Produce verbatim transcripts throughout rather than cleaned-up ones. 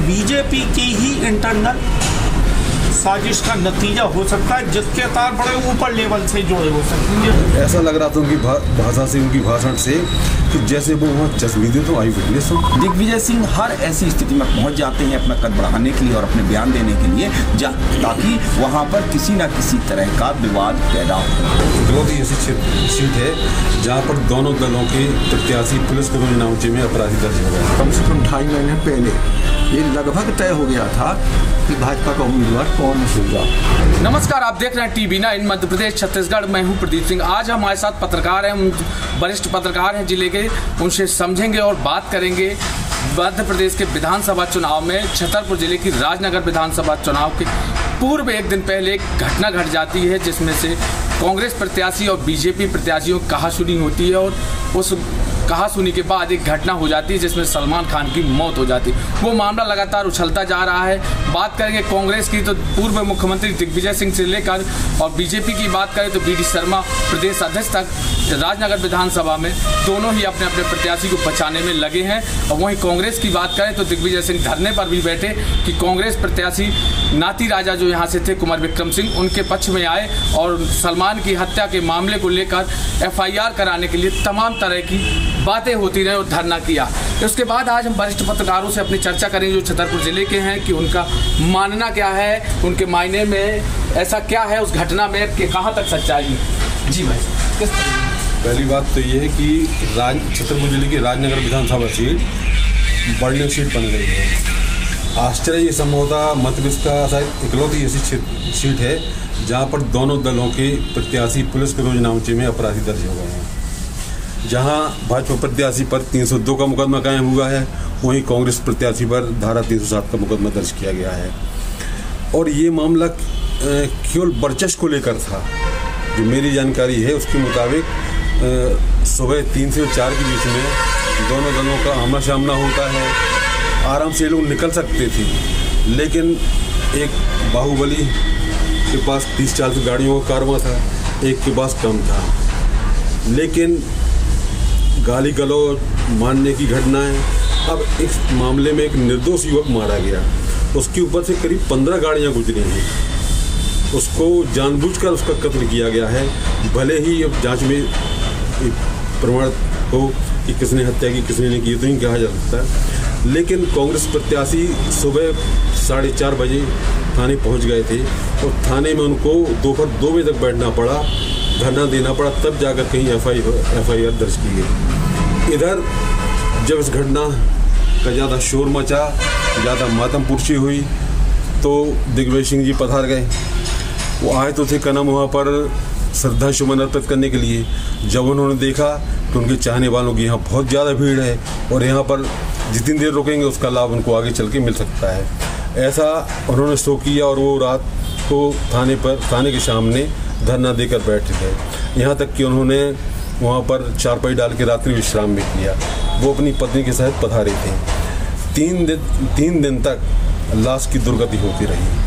BJP की ही internal साजिश का नतीजा हो सकता है, जिसके तार बड़े ऊपर लेवल से जुड़े हो सकते हैं। ऐसा लग रहा था उनकी भा, भाषा से, उनकी भाषण से कि जैसे वो वहाँ चश्मीदे तो आई विटनेस हो। दिग्विजय सिंह हर ऐसी स्थिति में पहुंच जाते हैं अपना कद बढ़ाने के लिए और अपने बयान देने के लिए, ताकि वहाँ पर किसी न किसी तरह का विवाद पैदा हो। इकलौती ऐसी सीट है जहाँ पर दोनों दलों के प्रत्याशी पुलिस को नामचे में अपराधी दर्ज हो गए। कम से कम ढाई महीने पहले ये लगभग तय हो गया था कि भाजपा का उम्मीदवार कौन होगा। नमस्कार, आप देख रहे हैं टीवी नाइन मध्य प्रदेश छत्तीसगढ़। मैं हूं प्रदीप सिंह। आज हमारे साथ पत्रकार हैं, वरिष्ठ पत्रकार हैं जिले के, उनसे समझेंगे और बात करेंगे मध्य प्रदेश के विधानसभा चुनाव में। छतरपुर जिले की राजनगर विधानसभा चुनाव के पूर्व एक दिन पहले एक घटना घट जाती है, जिसमें से कांग्रेस प्रत्याशी और बीजेपी प्रत्याशियों की कहासुनी होती है और उस कहासुनी के बाद एक घटना हो जाती है जिसमें सलमान खान की मौत हो जाती है। वो मामला लगातार उछलता जा रहा है। बात करेंगे कांग्रेस की तो पूर्व मुख्यमंत्री दिग्विजय सिंह से लेकर, और बीजेपी की बात करें तो बी डी शर्मा प्रदेश अध्यक्ष तक राजनगर विधानसभा में दोनों ही अपने अपने प्रत्याशी को बचाने में लगे हैं। और वहीं कांग्रेस की बात करें तो दिग्विजय सिंह धरने पर भी बैठे कि कांग्रेस प्रत्याशी नाती राजा जो यहाँ से थे कुंवर विक्रम सिंह, उनके पक्ष में आए और सलमान की हत्या के मामले को लेकर एफ आई आर कराने के लिए तमाम तरह की बातें होती रहे और धरना किया। उसके बाद आज हम वरिष्ठ पत्रकारों से अपनी चर्चा करेंगे जो छतरपुर जिले के हैं कि उनका मानना क्या है, उनके मायने में ऐसा क्या है उस घटना में कि कहाँ तक सच्चाई है। जी भाई, किस तरह? पहली बात तो ये है कि राज छतरपुर जिले की राजनगर विधानसभा सीट बर्निंग सीट बन गई है। आश्चर्य ये संभवतः मध्य प्रदेश का शायद इकलौती ऐसी सीट है जहाँ पर दोनों दलों के प्रत्याशी पुलिस के रोजनामे में अपराधी दर्ज हो गए हैं। जहाँ भाजपा प्रत्याशी पर तीन सौ दो का मुकदमा कायम हुआ है, वहीं कांग्रेस प्रत्याशी पर धारा तीन सौ सात का मुकदमा दर्ज किया गया है। और ये मामला केवल वर्चस्व को लेकर था। जो मेरी जानकारी है उसके मुताबिक सुबह तीन से चार के बीच में दोनों दलों का आमना सामना होता है। आराम से लोग निकल सकते थे, लेकिन एक बाहुबली के पास तीस चालीस गाड़ियों का कारवां था, एक के पास कम था, लेकिन गाली गलौज मारने की घटनाएं। अब इस मामले में एक निर्दोष युवक मारा गया, उसके ऊपर से करीब पंद्रह गाड़ियां गुजरी हैं, उसको जानबूझकर उसका कत्ल किया गया है। भले ही अब जांच में प्रमाण हो कि किसने हत्या की किसने नहीं की तो नहीं कहा जा सकता, लेकिन कांग्रेस प्रत्याशी सुबह साढ़े चार बजे थाने पहुंच गए थे और थाने में उनको दोपहर दो बजे तक बैठना पड़ा, धरना देना पड़ा, तब जाकर कहीं F I F I R दर्ज की गई। इधर जब इस घटना का ज़्यादा शोर मचा, ज़्यादा मातमपुरशी हुई, तो दिग्विजय सिंह जी पधार गए। वो आए तो थे कनम वहाँ पर श्रद्धा सुमन अर्पित करने के लिए। जब उन्होंने देखा तो उनके चाहने वालों की यहाँ बहुत ज़्यादा भीड़ है और यहाँ पर जितनी देर रुकेंगे उसका लाभ उनको आगे चल के मिल सकता है, ऐसा उन्होंने शो किया। और वो रात को थाने पर थाने के सामने धरना देकर बैठ गए। यहाँ तक कि उन्होंने वहाँ पर चारपाई डाल के रात्रि विश्राम भी किया। वो अपनी पत्नी के साथ पधारे थे। तीन दिन तीन दिन तक लाश की दुर्गति होती रही।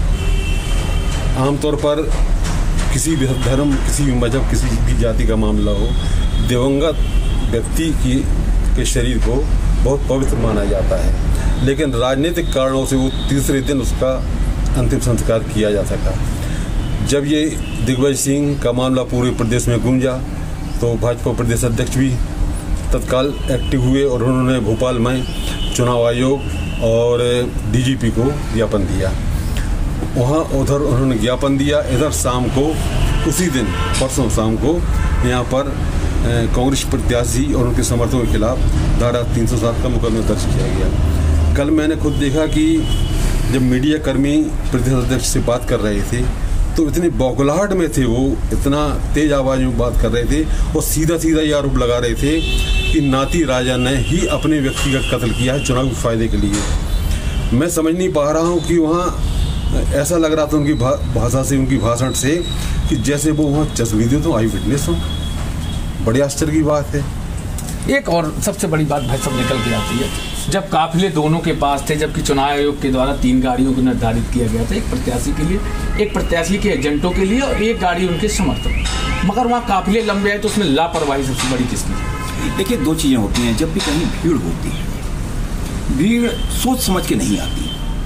आमतौर पर किसी भी धर्म, किसी भी मजहब, किसी भी जाति का मामला हो, दिवंगत व्यक्ति की के शरीर को बहुत पवित्र माना जाता है, लेकिन राजनीतिक कारणों से वो तीसरे दिन उसका अंतिम संस्कार किया जा सका। जब ये दिग्विजय सिंह का मामला पूरे प्रदेश में गूंजा तो भाजपा प्रदेश अध्यक्ष भी तत्काल एक्टिव हुए और उन्होंने भोपाल में चुनाव आयोग और डी जी पी को ज्ञापन दिया। वहाँ उधर उन्होंने ज्ञापन दिया, इधर शाम को उसी दिन परसों शाम को यहाँ पर कांग्रेस प्रत्याशी और उनके समर्थकों के खिलाफ धारा तीन सौ सात का मुकदमा दर्ज किया गया। कल मैंने खुद देखा कि जब मीडिया कर्मी प्रदेश अध्यक्ष से बात कर रहे थे तो इतनी बौखलाहट में थे, वो इतना तेज आवाज़ में बात कर रहे थे और सीधा सीधा ये आरोप लगा रहे थे कि नाती राजा ने ही अपने व्यक्ति का कत्ल किया है चुनावी फायदे के लिए। मैं समझ नहीं पा रहा हूँ कि वहाँ ऐसा लग रहा था उनकी भा, भाषा से, उनकी भाषण से कि जैसे वो वहाँ चश्मीदे तो आई विटनेस हो। बड़ी आश्चर्य की बात है। एक और सबसे बड़ी बात भाई सब निकल के आती है, जब काफिले दोनों के पास थे, जबकि चुनाव आयोग के द्वारा तीन गाड़ियों को निर्धारित किया गया था, एक प्रत्याशी के लिए, एक प्रत्याशी के एजेंटों के लिए और एक गाड़ी उनके समर्थक, मगर वहाँ काफिले लंबे आए तो उसमें लापरवाही सबसे बड़ी किसकी? देखिए, दो चीज़ें होती हैं। जब भी कहीं भीड़ होती है, भीड़ सोच समझ के नहीं आती।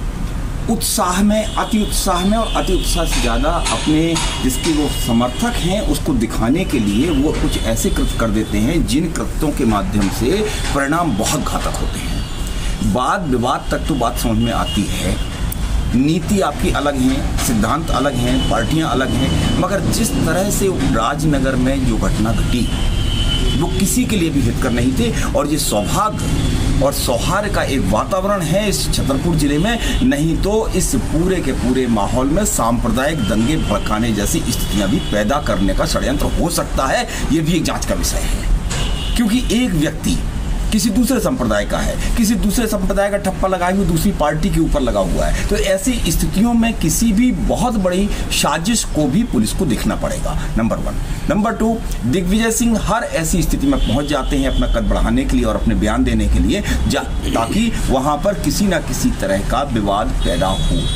उत्साह में, अति उत्साह में और अति उत्साह से ज़्यादा अपने जिसके वो समर्थक हैं उसको दिखाने के लिए वो कुछ ऐसे कृत्य कर देते हैं जिन कृत्यों के माध्यम से परिणाम बहुत घातक होते हैं। वाद विवाद तक तो बात समझ में आती है, नीति आपकी अलग है, सिद्धांत अलग हैं, पार्टियां अलग हैं, मगर जिस तरह से राजनगर में जो घटना घटी वो किसी के लिए भी हितकर नहीं थे। और ये सौभाग्य और सौहार्द का एक वातावरण है इस छतरपुर जिले में, नहीं तो इस पूरे के पूरे माहौल में सांप्रदायिक दंगे भड़काने जैसी स्थितियां भी पैदा करने का षड्यंत्र हो सकता है। ये भी एक जांच का विषय है, क्योंकि एक व्यक्ति किसी दूसरे संप्रदाय का है, किसी दूसरे संप्रदाय का ठप्पा लगाए हुए दूसरी पार्टी के ऊपर लगा हुआ है, तो ऐसी स्थितियों में किसी भी बहुत बड़ी साजिश को भी पुलिस को देखना पड़ेगा, number one. Number two, Digvijaya Singh हर ऐसी स्थिति में पहुंच जाते हैं अपना कद बढ़ाने के लिए और अपने बयान देने के लिए, ताकि वहां पर किसी ना किसी तरह का विवाद पैदा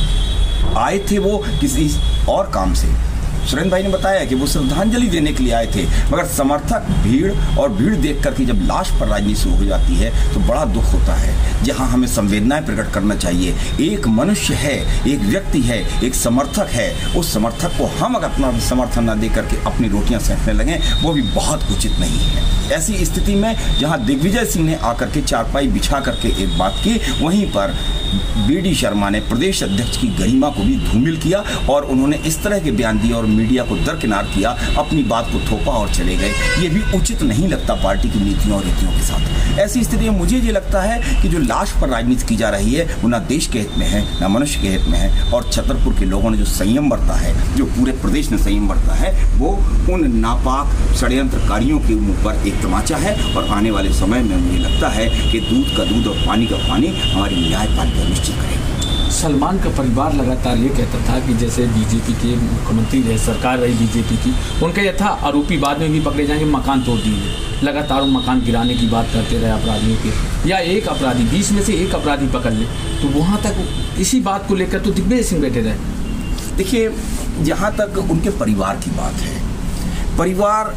हो। आए थे वो किसी और काम से, सुरेंद्र भाई ने बताया कि वो श्रद्धांजलि देने के लिए आए थे, मगर समर्थक भीड़ और भीड़ देख करके जब लाश पर राजनीति शुरू हो जाती है तो बड़ा दुख होता है। जहां हमें संवेदनाएं प्रकट करना चाहिए, एक मनुष्य है, एक व्यक्ति है, एक समर्थक है, उस समर्थक को हम अगर अपना समर्थन न दे करके अपनी रोटियां सेंकने लगें वो भी बहुत उचित नहीं है। ऐसी स्थिति में जहां दिग्विजय सिंह ने आकर के चारपाई बिछा करके एक बात की, वहीं पर बी डी शर्मा ने प्रदेश अध्यक्ष की गरिमा को भी धूमिल किया और उन्होंने इस तरह के बयान दिए और मीडिया को दरकिनार किया, अपनी बात को थोपा और चले गए। ये भी उचित नहीं लगता पार्टी की नीतियों और रीतियों के साथ। ऐसी स्थिति में मुझे ये लगता है कि जो लाश पर राजनीति की जा रही है वो ना देश के हित में है, ना मनुष्य के हित में है। और छतरपुर के लोगों ने जो संयम बरता है, जो पूरे प्रदेश ने संयम बरता है, वो उन नापाक षड्यंत्रकारियों के ऊपर एक तमाचा है। और आने वाले समय में मुझे लगता है कि दूध का दूध और पानी का पानी हमारी न्यायपालिका निश्चित करेगी। सलमान का परिवार लगातार ये कहता था कि जैसे बीजेपी के मुख्यमंत्री रहे, सरकार रही बीजेपी की, उनका यह था आरोपी बाद में भी पकड़े जाएंगे, मकान तोड़ दिए, लगातार मकान गिराने की बात करते रहे अपराधियों के, या एक अपराधी बीस में से एक अपराधी पकड़ ले, तो वहाँ तक इसी बात को लेकर तो दिग्विजय सिंह बैठे रहे। देखिए, जहाँ तक उनके परिवार की बात है, परिवार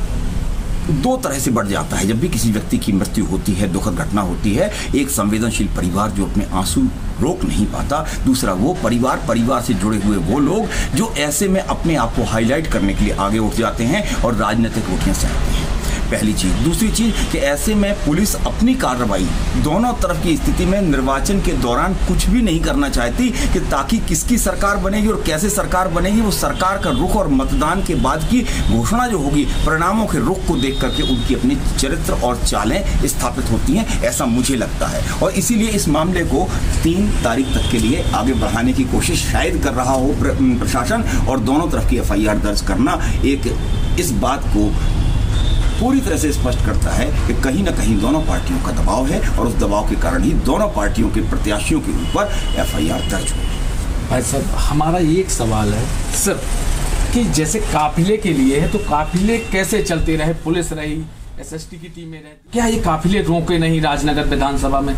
दो तरह से बढ़ जाता है। जब भी किसी व्यक्ति की मृत्यु होती है, दुखद घटना होती है, एक संवेदनशील परिवार जो अपने आंसू रोक नहीं पाता, दूसरा वो परिवार परिवार से जुड़े हुए वो लोग जो ऐसे में अपने आप को हाईलाइट करने के लिए आगे उठ जाते हैं और राजनीतिक रोटियां सेकते हैं। पहली चीज। दूसरी चीज कि ऐसे में पुलिस अपनी कार्रवाई दोनों तरफ की स्थिति में निर्वाचन के दौरान कुछ भी नहीं करना चाहती कि ताकि किसकी सरकार बनेगी और कैसे सरकार बनेगी, वो सरकार का रुख और मतदान के बाद की घोषणा जो होगी, परिणामों के रुख को देख करके उनकी अपनी चरित्र और चालें स्थापित होती हैं, ऐसा मुझे लगता है। और इसीलिए इस मामले को तीन तारीख तक के लिए आगे बढ़ाने की कोशिश शायद कर रहा हो प्रशासन, और दोनों तरफ की एफ आई आर दर्ज करना एक इस बात को पूरी तरह से स्पष्ट करता है कि कहीं ना कहीं दोनों पार्टियों का दबाव है और उस दबाव के कारण ही दोनों पार्टियों के प्रत्याशियों के ऊपर एफ आई आर दर्ज हुई। भाई साहब, हमारा एक सवाल है सर कि जैसे काफिले के लिए है तो काफिले कैसे चलते रहे, पुलिस रही, एस एस टी की टीमें रही, क्या ये काफिले रोके नहीं राजनगर विधानसभा में?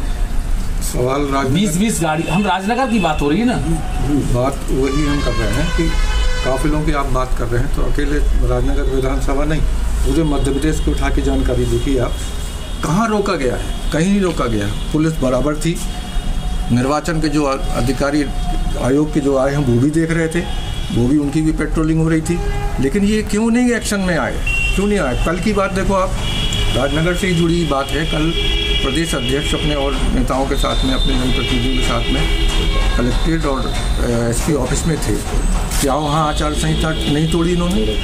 सवाल बीस बीस गाड़ी, हम राजनगर की बात हो रही है ना, बात वही हम कर रहे हैं कि काफिलों की आप बात कर रहे हैं, तो अकेले राजनगर विधानसभा नहीं, पूरे मध्य प्रदेश को उठा के जानकारी देखिए आप, कहाँ रोका गया है? कहीं नहीं रोका गया। पुलिस बराबर थी, निर्वाचन के जो अधिकारी आयोग के जो आए हैं वो भी देख रहे थे, वो भी उनकी भी पेट्रोलिंग हो रही थी, लेकिन ये क्यों नहीं एक्शन में आए, क्यों नहीं आए? कल की बात देखो आप, राजनगर से ही जुड़ी बात है। कल प्रदेश अध्यक्ष अपने और नेताओं के साथ में, अपने जनप्रतिनिधियों के साथ में कलेक्ट्रेट और एस पी ऑफिस में थे। क्या वहाँ आचार संहिता नहीं तोड़ी इन्होंने?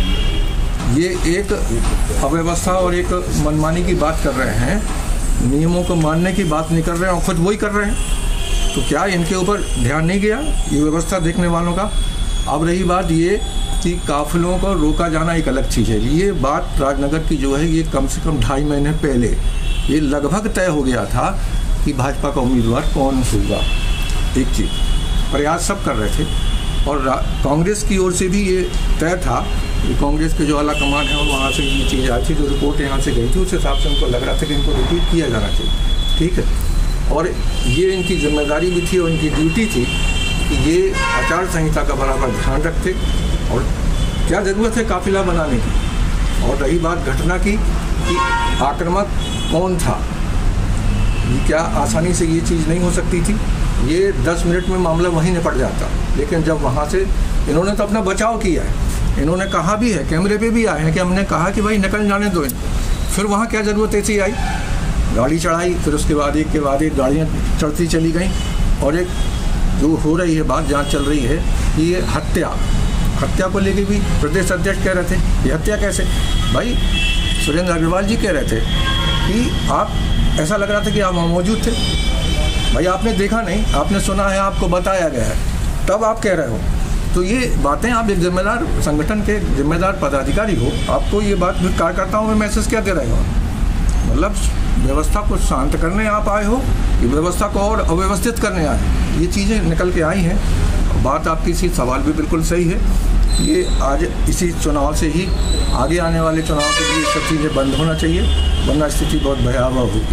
ये एक अव्यवस्था और एक मनमानी की बात कर रहे हैं, नियमों को मानने की बात नहीं कर रहे हैं और खुद वही कर रहे हैं। तो क्या इनके ऊपर ध्यान नहीं गया ये व्यवस्था देखने वालों का? अब रही बात ये कि काफिलों को रोका जाना एक अलग चीज़ है। ये बात राजनगर की जो है, ये कम से कम ढाई महीने पहले ये लगभग तय हो गया था कि भाजपा का उम्मीदवार कौन होगा। एक चीज़ प्रयास सब कर रहे थे और कांग्रेस की ओर से भी ये तय था कि कांग्रेस के जो आला कमान है और वहाँ से ये चीज़ आई थी, जो रिपोर्ट यहाँ से गई थी, उस हिसाब से उनको लग रहा था कि इनको रिपीट किया जाना चाहिए। ठीक है, और ये इनकी जिम्मेदारी भी थी और इनकी ड्यूटी थी कि ये आचार संहिता का बराबर ध्यान रखते। और क्या ज़रूरत है काफिला बनाने की? और रही बात घटना की कि आक्रामक कौन था, ये क्या आसानी से ये चीज़ नहीं हो सकती थी? ये दस मिनट में मामला वहीं निपट जाता। लेकिन जब वहाँ से इन्होंने तो अपना बचाव किया है, इन्होंने कहा भी है, कैमरे पे भी आए हैं कि हमने कहा कि भाई निकल जाने दो इनको। फिर वहाँ क्या ज़रूरत ऐसी आई, गाड़ी चढ़ाई, फिर उसके बाद एक के बाद एक गाड़ियाँ चढ़ती चली गई। और एक जो हो रही है बात, जांच चल रही है कि ये हत्या हत्या को लेके भी प्रदेश अध्यक्ष कह रहे थे ये हत्या कैसे। भाई सुरेंद्र अग्रवाल जी कह रहे थे कि आप, ऐसा लग रहा था कि आप वहाँ मौजूद थे। भाई आपने देखा नहीं, आपने सुना है, आपको बताया गया है, तब आप कह रहे हो। तो ये बातें, आप एक जिम्मेदार संगठन के जिम्मेदार पदाधिकारी हो, आपको ये बात कार्यकर्ताओं में मैसेज क्या दे रहे हो? मतलब व्यवस्था को शांत करने आप आए हो, ये व्यवस्था को और अव्यवस्थित करने आए, ये चीज़ें निकल के आई हैं। बात आपकी सी सवाल भी बिल्कुल सही है। ये आज इसी चुनाव से ही आगे आने वाले चुनाव के लिए सब चीज़ें बंद होना चाहिए, वरना स्थिति बहुत भयावह होगी।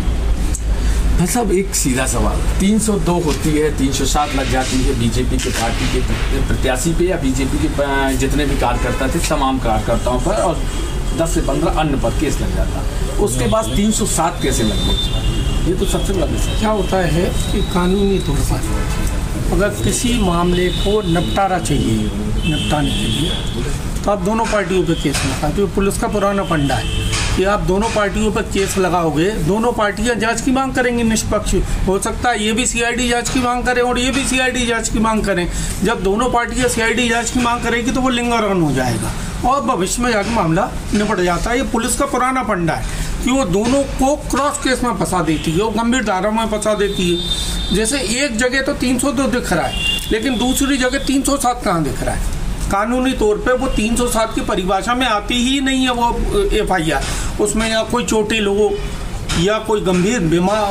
भाई साहब, एक सीधा सवाल, तीन सौ दो होती है, तीन सौ सात लग जाती है बीजेपी के पार्टी के प्रत्याशी पे या बीजेपी के जितने भी कार्यकर्ता थे तमाम कार्यकर्ताओं पर, और दस से पंद्रह अन्य पर केस लग जाता। उसके बाद तीन सौ सात कैसे लग गई? ये तो सबसे बड़ा विषय। क्या होता है कि कानूनी तौर पर अगर किसी मामले को निपटारा चाहिए, निपटाने के लिए, तो आप दोनों पार्टियों पे केस लगाते हो। पुलिस का पुराना फंडा है कि आप दोनों पार्टियों पर केस लगाओगे, दोनों पार्टियां जांच की मांग करेंगी निष्पक्ष। हो सकता है ये भी सीआईडी जांच की मांग करें और ये भी सीआईडी जांच की मांग करें। जब दोनों पार्टियां सीआईडी जांच की मांग करेगी तो वो लिंगर ऑन हो जाएगा और भविष्य में जाकर मामला निपट जाता है। ये पुलिस का पुराना फंडा है कि वो दोनों को क्रॉस केस में फंसा देती है, वो गंभीर धारा में फंसा देती है। जैसे एक जगह तो तीन सौ दो दिख रहा है, लेकिन दूसरी जगह तीन सौ सात कहाँ दिख रहा है? कानूनी तौर पे वो तीन सौ सात की परिभाषा में आती ही नहीं है वो एफ आई आर। उसमें या कोई चोटिल हो या कोई गंभीर बीमार,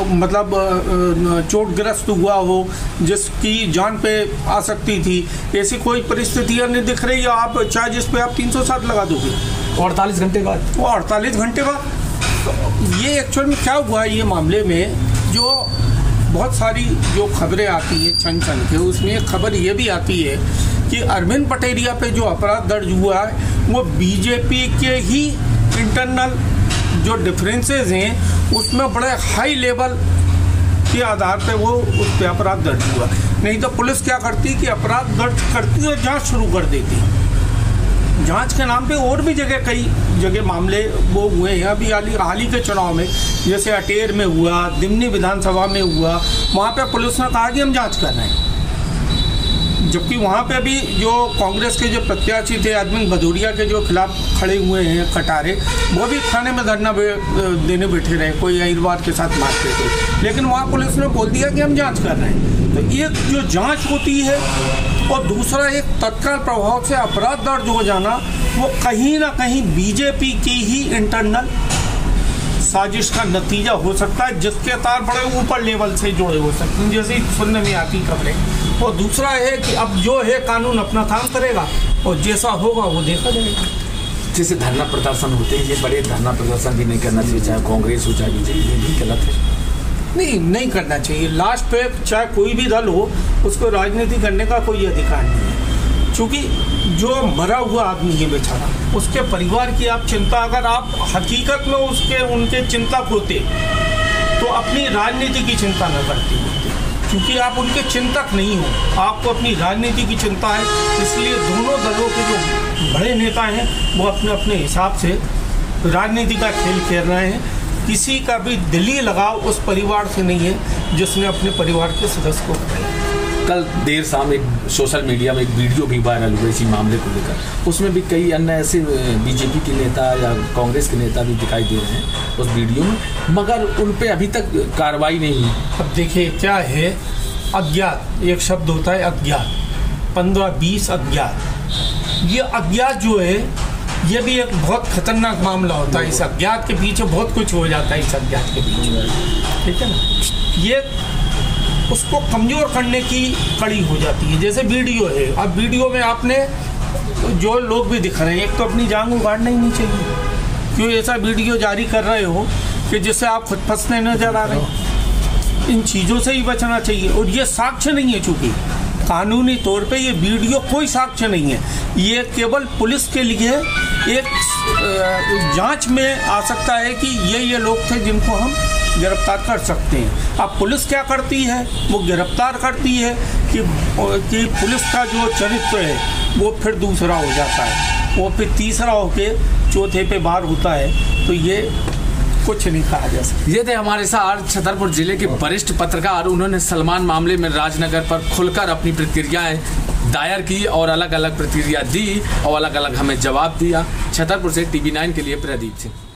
मतलब चोटग्रस्त हुआ हो जिसकी जान पे आ सकती थी, ऐसी कोई परिस्थितियाँ नहीं दिख रही है। आप चाहे जिस पे आप तीन सौ सात लगा दोगे अड़तालीस घंटे बाद, वो अड़तालीस घंटे बाद। तो ये एक्चुअल में क्या हुआ है, ये मामले में जो बहुत सारी जो खबरें आती हैं छन छन के, उसमें एक खबर ये भी आती है कि अरविंद पटेरिया पे जो अपराध दर्ज हुआ है वो बीजेपी के ही इंटरनल जो डिफरेंसेस हैं उसमें बड़े हाई लेवल के आधार पे वो उस पर अपराध दर्ज हुआ। नहीं तो पुलिस क्या करती कि अपराध दर्ज करती और जांच शुरू कर देती। जांच के नाम पे और भी जगह कई जगह मामले वो हुए हैं। अभी हाल हाल ही के चुनाव में जैसे अटेर में हुआ, दिमनी विधानसभा में हुआ, वहाँ पे पुलिस ने कहा कि हम जांच कर रहे हैं, जबकि वहाँ पे भी जो कांग्रेस के जो प्रत्याशी थे अरविंद भदौरिया के जो खिलाफ खड़े हुए हैं कटारे, वो भी थाने में धरना देने बैठे रहे, कोई अहिरवार के साथ मारते थे, लेकिन वहाँ पुलिस ने बोल दिया कि हम जांच कर रहे हैं। तो एक जो जांच होती है और दूसरा एक तत्काल प्रभाव से अपराध दर्ज हो जाना, वो कहीं ना कहीं बीजेपी की ही इंटरनल साजिश का नतीजा हो सकता है, जिसके तार बड़े ऊपर लेवल से जुड़े हो सकते हैं, जैसे सुनने में आती खबरें। और दूसरा है कि अब जो है कानून अपना काम करेगा और जैसा होगा वो देखा जाएगा। जैसे धरना प्रदर्शन होते हैं, ये बड़े धरना प्रदर्शन भी नहीं करना चाहिए, चाहे कांग्रेस हो चाहे बीजेपी, ये भी गलत है। नहीं नहीं करना चाहिए। लास्ट पे चाहे कोई भी दल हो, उसको राजनीति करने का कोई अधिकार नहीं है, क्योंकि जो मरा हुआ आदमी है बेचारा, उसके परिवार की आप चिंता, अगर आप हकीकत में उसके उनके चिंतक होते तो अपनी राजनीति की चिंता न करते होते, क्योंकि आप उनके चिंतक नहीं हो, आपको अपनी राजनीति की चिंता है। इसलिए दोनों दलों के जो बड़े नेता हैं वो अपने अपने हिसाब से राजनीति का खेल खेल रहे हैं। किसी का भी दिली लगाव उस परिवार से नहीं है जिसने अपने परिवार के सदस्य को बताया। कल देर शाम एक सोशल मीडिया में एक वीडियो भी वायरल हुआ इसी मामले को लेकर, उसमें भी कई अन्य ऐसे बीजेपी के नेता या कांग्रेस के नेता भी दिखाई दे रहे हैं उस वीडियो में, मगर उन पे अभी तक कार्रवाई नहीं हुई। अब देखिए क्या है, अज्ञात एक शब्द होता है, अज्ञात, पंद्रह बीस अज्ञात। ये अज्ञात जो है ये भी एक बहुत खतरनाक मामला होता है। इस अज्ञात के पीछे बहुत कुछ हो जाता है, इस अज्ञात के पीछे, ठीक है ना। ये उसको कमज़ोर करने की कड़ी हो जाती है। जैसे वीडियो है, अब वीडियो में आपने जो लोग भी दिख रहे हैं, एक तो अपनी जान उगाड़ना ही नहीं चाहिए, क्यों ऐसा वीडियो जारी कर रहे हो कि जिससे आप खुद फंसने नजर आ रहे हैं। इन चीज़ों से ही बचना चाहिए। और ये साक्ष्य नहीं है, चूँकि कानूनी तौर पे ये वीडियो कोई साक्ष्य नहीं है, ये केवल पुलिस के लिए एक जांच में आ सकता है कि ये ये लोग थे जिनको हम गिरफ्तार कर सकते हैं। अब पुलिस क्या करती है, वो गिरफ्तार करती है कि कि पुलिस का जो चरित्र है वो फिर दूसरा हो जाता है, वो फिर तीसरा होके चौथे पे बार होता है। तो ये कुछ नहीं कहा जा सकता। ये थे हमारे साथ छतरपुर जिले के वरिष्ठ पत्रकार। उन्होंने सलमान मामले में राजनगर पर खुलकर अपनी प्रतिक्रियाएं दायर की और अलग अलग प्रतिक्रिया दी और अलग अलग हमें जवाब दिया। छतरपुर से टीवी नाइन के लिए प्रदीप सिंह।